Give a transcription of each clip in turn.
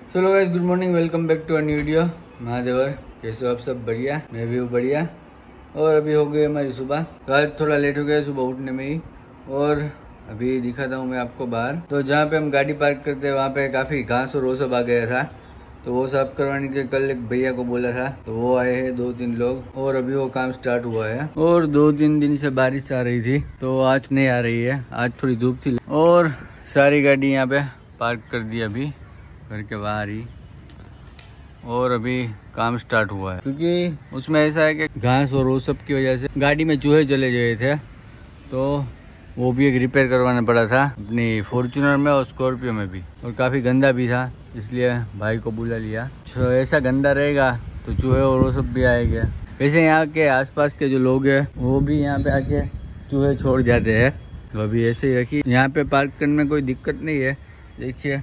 चलो guys, good morning, welcome back to a new video. महादेवर, कैसे हो आप सब? बढ़िया, मैं भी हूँ बढ़िया। और अभी हो गई हमारी सुबह। तो आज थोड़ा लेट हो गया सुबह उठने में ही। और अभी दिखाता हूँ मैं आपको बाहर। तो जहाँ पे हम गाड़ी पार्क करते हैं वहाँ पे काफ़ी घास और वो सब आ गया था, तो वो साफ करवाने के कल एक भैया को बोला था, तो वो आए हैं 2-3 लोग और अभी वो काम स्टार्ट हुआ है। और 2-3 दिन से बारिश आ रही थी, तो आज नहीं आ रही है। आज थोड़ी धूप थी और सारी गाड़ी यहाँ पे पार्क कर दी अभी घर के बाहर ही। और अभी काम स्टार्ट हुआ है, क्योंकि उसमें ऐसा है कि घास और वो सब की वजह से गाड़ी में चूहे चले गए थे, तो वो भी एक रिपेयर करवाना पड़ा था अपनी फॉर्च्यूनर में और स्कॉर्पियो में भी। और काफ़ी गंदा भी था, इसलिए भाई को बुला लिया। तो ऐसा गंदा रहेगा तो चूहे और वो सब भी आएंगे। वैसे यहाँ के आसपास के जो लोग हैं वो भी यहाँ पे आके चूहे छोड़ जाते हैं, तो अभी ऐसे ही रखी। यहाँ पे पार्क करने में कोई दिक्कत नहीं है। देखिए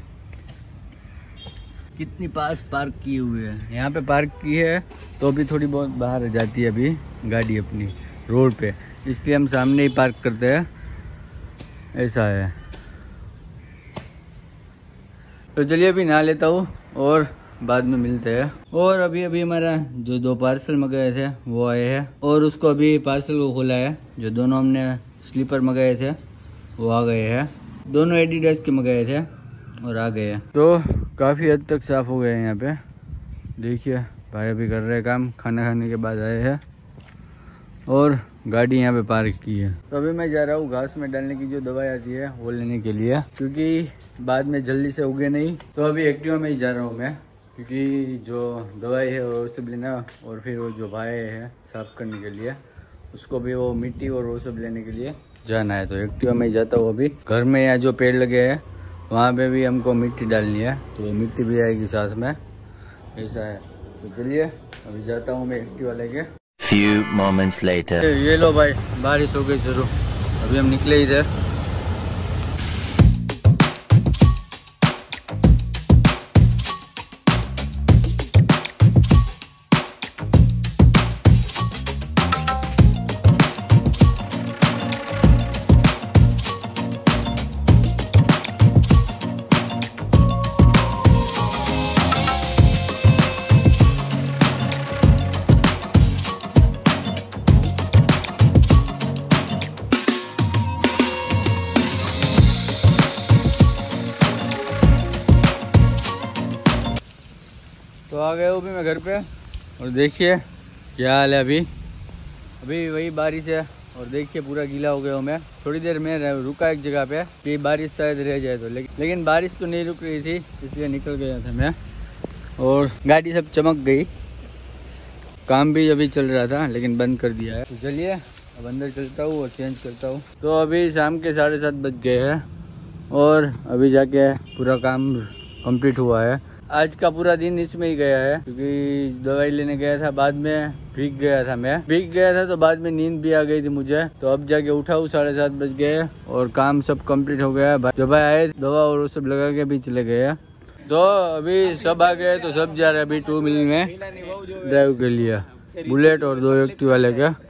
कितनी पास पार्क की हुई है। यहाँ पे पार्क की है तो भी थोड़ी बहुत बाहर जाती है अभी गाड़ी अपनी रोड पे, इसलिए हम सामने ही पार्क करते हैं। ऐसा है। तो चलिए अभी नहा लेता हूँ और बाद में मिलते हैं। और अभी हमारा जो 2 पार्सल मंगाए थे वो आए हैं, और उसको अभी पार्सल को खोला है। जो दोनों हमने स्लीपर मंगाए थे वो आ गए हैं। दोनों एडिडास के मंगाए थे और आ गए हैं। तो काफ़ी हद तक साफ़ हो गए हैं यहाँ पे। देखिए भाई अभी कर रहे काम, खाना खाने के बाद आए हैं और गाड़ी यहाँ पे पार्क की है। तो अभी मैं जा रहा हूँ घास में डालने की जो दवाई आती है वो लेने के लिए, क्योंकि बाद में जल्दी से उगे नहीं। तो अभी एक्टिवा में ही जा रहा हूँ मैं, क्योंकि जो दवाई है वो सब लेना, और फिर वो जो भाई है साफ करने के लिए उसको भी वो मिट्टी और वो सब लेने के लिए जाना है। तो एक्टिवा में ही जाता हूँ। अभी घर में यहाँ जो पेड़ लगे हैं वहाँ पे भी हमको मिट्टी डालनी है, तो वो मिट्टी भी आएगी साथ में। ऐसा है। तो चलिए अभी जाता हूँ मैं एक्टिवा लेके। Few moments later. ये लो भाई, बारिश हो गई शुरू। अभी हम निकले ही थे। तो आ गया हूँ भी मैं घर पे, और देखिए क्या हाल है। अभी वही बारिश है, और देखिए पूरा गीला हो गया हूँ मैं। थोड़ी देर में रुका एक जगह पे कि बारिश शायद रह जाए तो, लेकिन बारिश तो नहीं रुक रही थी, इसलिए निकल गया था मैं। और गाड़ी सब चमक गई। काम भी अभी चल रहा था लेकिन बंद कर दिया है। तो चलिए अब अंदर चलता हूँ और चेंज करता हूँ। तो अभी शाम के 7:30 बज गए हैं और अभी जाके पूरा काम कंप्लीट हुआ है। आज का पूरा दिन इसमें ही गया है, क्योंकि दवाई लेने गया था, बाद में भीग गया था तो बाद में नींद भी आ गई थी मुझे। तो अब जाके उठा हूँ, 7:30 बज गए और काम सब कंप्लीट हो गया। जो भाई आए दवा और वो सब लगा के भी चले गए। तो अभी सब आ गए, तो सब जा रहे हैं अभी 2 व्हील में ड्राइव के लिए, बुलेट और 2 एक्टिवा लेके।